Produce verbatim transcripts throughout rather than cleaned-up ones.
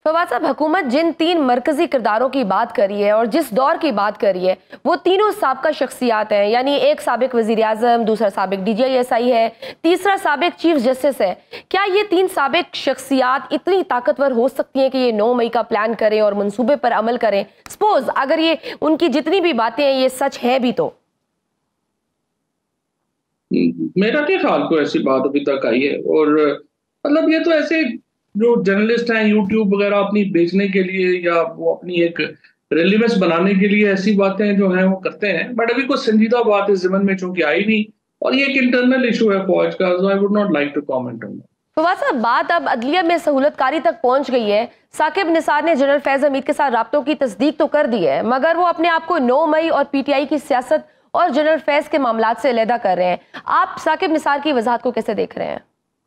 फवाद साहब, हुकूमत जिन तीन मरकजी किरदारों की बात करी है और जिस दौर की बात करी है वो तीनों साबिक़ा शख्सियात हैं, यानी एक साबिक़ वज़ीर आज़म, दूसरा साबिक़ D G I S I है, तीसरा साबिक़ चीफ जस्टिस है। क्या ये तीन साबिक़ शख्सियात इतनी ताकतवर हो सकती हैं कि ये नौ मई का प्लान करें और मंसूबे पर अमल करें? सपोज अगर ये उनकी जितनी भी बातें हैं ये सच है भी तो? मेरा क्या ख्याल को ऐसी बात अभी तक आई है, और मतलब ये तो ऐसे जो जर्नलिस्ट हैं यूट्यूब वगैरह अपनी बेचने के लिए या वो अपनी एक रेलिवेंस बनाने के लिए ऐसी बातें जो हैं वो करते हैं, बट अभी कोई संजीदा बात इस ज़मन में चूंकि आई नहीं, और ये एक इंटरनल इशू है फौज का, so I would not like to comment on that. Fawad साहब, बात अब अदलिया में सहूलतकारी तक पहुंच गई है। साकिब निसार ने जनरल फैज हमीद के साथ राब्तों की तस्दीक तो कर दी है, मगर वो अपने आप को नौ मई और पी टी आई की सियासत और जनरल फैज के मामलात से अलहदा कर रहे हैं। आप साकिब निसार की वजाहत को कैसे देख रहे हैं?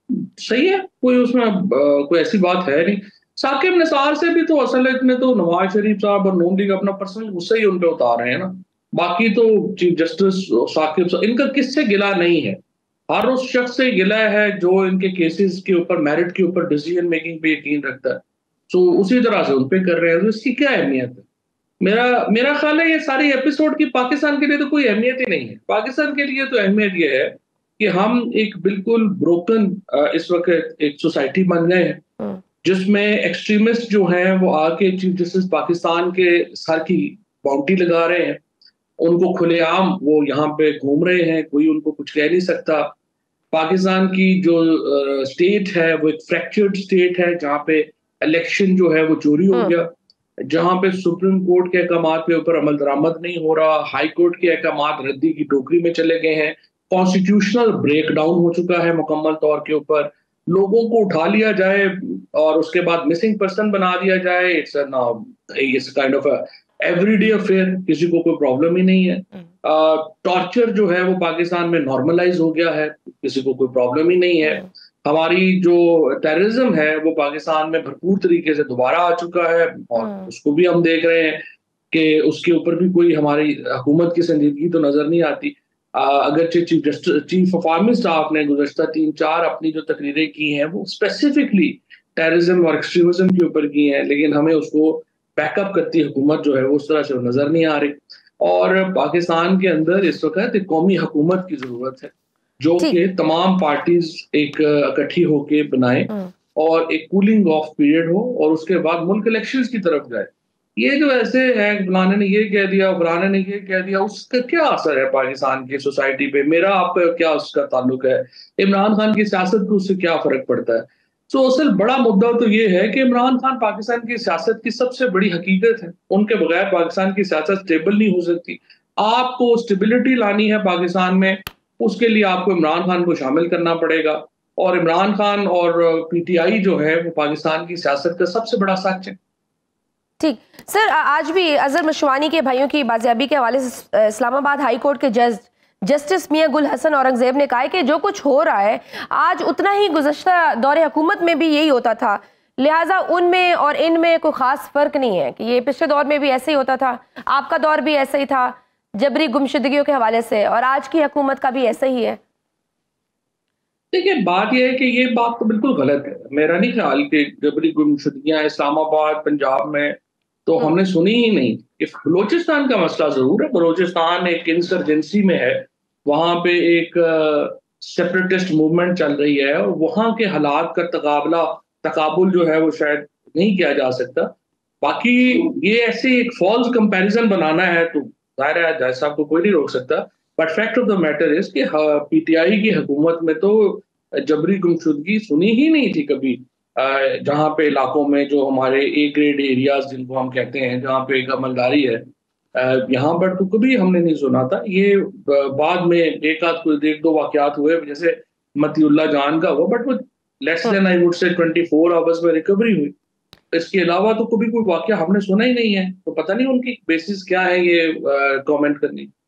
सही है, कोई उसमें आ, कोई ऐसी बात है नहीं। साकिब निसार से भी तो असल में तो नवाज शरीफ साहब और नून लीग अपना पर्सनल गुस्सा ही उन पे उतार रहे हैं ना। बाकी तो चीफ जस्टिस साकिब साहब, इनका किससे गिला नहीं है, हर उस शख्स से गिला है जो इनके केसेस के ऊपर, मेरिट के ऊपर, डिसीजन मेकिंग पे यकीन रखता है। सो उसी तरह से उन पे कर रहे हैं, तो इसकी क्या अहमियत है? मेरा मेरा ख्याल है ये सारी एपिसोड की पाकिस्तान के लिए तो कोई अहमियत ही नहीं है। पाकिस्तान के लिए तो अहमियत ये है कि हम एक बिल्कुल ब्रोकन इस वक्त एक सोसाइटी बन गए हैं जिसमें एक्सट्रीमिस्ट जो हैं वो आके चीफ जस्टिस पाकिस्तान के सर की बाउंटी लगा रहे हैं, उनको खुलेआम वो यहाँ पे घूम रहे हैं, कोई उनको कुछ कह नहीं सकता। पाकिस्तान की जो स्टेट है वो एक फ्रैक्चर्ड स्टेट है जहाँ पे इलेक्शन जो है वो चोरी हो गया, जहां पे सुप्रीम कोर्ट के अहकामात के ऊपर अमल दरामद नहीं हो रहा, हाई कोर्ट के अहकामात रद्दी की टोकरी में चले गए हैं, कॉन्स्टिट्यूशनल ब्रेकडाउन हो चुका है मुकम्मल तौर के ऊपर, लोगों को उठा लिया जाए और उसके बाद मिसिंग पर्सन बना दिया जाए। It's it's kind of everyday affair, किसी को कोई प्रॉब्लम ही नहीं है। टॉर्चर uh, जो है वो पाकिस्तान में नॉर्मलाइज हो गया है, किसी को कोई प्रॉब्लम ही नहीं है। हमारी जो टेररिज्म है वो पाकिस्तान में भरपूर तरीके से दोबारा आ चुका है, और उसको भी हम देख रहे हैं कि उसके ऊपर भी कोई हमारी हुकूमत की संजीदगी तो नजर नहीं आती। अगर chief justice chief of army staff ने गुज़श्ता तीन चार अपनी जो तकरीरें की हैं वो स्पेसिफिकली टेररिज्म और एक्सट्रीमिज्म के ऊपर की हैं, लेकिन हमें उसको बैकअप करती हुकूमत जो है वो उस तरह से नजर नहीं आ रही। और पाकिस्तान के अंदर इस वक्त एक कौमी हुकूमत की जरूरत है जो कि तमाम पार्टीज एक इकट्ठी होके बनाए और एक कूलिंग ऑफ पीरियड हो, और उसके बाद मुल्क इलेक्शंस की तरफ जाए। ये जो ऐसे है फलाने ने ये कह दिया, फलाने ने ये कह दिया, उसका क्या असर है पाकिस्तान की सोसाइटी पे? मेरा आपका क्या उसका ताल्लुक है? इमरान खान की सियासत को उससे क्या फर्क पड़ता है? सो असल बड़ा मुद्दा तो ये है कि इमरान खान पाकिस्तान की सियासत की सबसे बड़ी हकीकत है, उनके बगैर पाकिस्तान की सियासत स्टेबल नहीं हो सकती। आपको स्टेबिलिटी लानी है पाकिस्तान में, उसके लिए आपको इमरान खान को शामिल करना पड़ेगा, और इमरान खान और पीटीआई जो है वो पाकिस्तान की सियासत का सबसे बड़ा सच है। ठीक सर, आज भी अजहर मशवानी के भाइयों की बाजियाबी के हवाले से इस्लामाबाद हाई कोर्ट के जज जस्टिस मियां गुल हसन औरंगजेब ने कहा है कि जो कुछ हो रहा है आज उतना ही गुज़श्ता दौरे हुकूमत में भी यही होता था, लिहाजा उनमें और इनमें कोई खास फर्क नहीं है कि ये पिछले दौर में भी ऐसे ही होता था, आपका दौर भी ऐसा ही था जबरी गुमशुदगियों के हवाले से, और आज की हुकूमत का भी ऐसा ही है। देखिए, बात यह है कि ये बात तो बिल्कुल गलत है। मेरा नहीं ख्याल कि जबरी गुमशुदगियां इस्लामाबाद पंजाब में तो हमने सुनी ही नहीं। इस बलोचिस्तान का मसला जरूर है, बलोचिस्तान एक इंसर्जेंसी में है, वहां पे एक सेपरेटिस्ट मूवमेंट चल रही है, और वहां के हालात का तकाबला तकाबुल जो है वो शायद नहीं किया जा सकता। बाकी ये ऐसे एक फॉल्स कंपैरिजन बनाना है तो जाहिर है जज साहब को कोई नहीं रोक सकता, but fact of the matter is कि पीटीआई की हुकूमत में तो जबरी गुमशुदगी सुनी ही नहीं थी कभी, जहाँ पे इलाकों में जो हमारे ए ग्रेड एरियाज जिनको हम कहते हैं, जहाँ पे एक अमलदारी है, यहाँ पर तो कभी हमने नहीं सुना था। ये बाद में एक आध एक दो वाकयात हुए, जैसे मतीउल्लाह जान का हुआ, बट वो less than I would say twenty four hours में रिकवरी हुई। इसके अलावा तो कभी कोई वाकया हमने सुना ही नहीं है, तो पता नहीं उनकी बेसिस क्या है ये कमेंट करने की।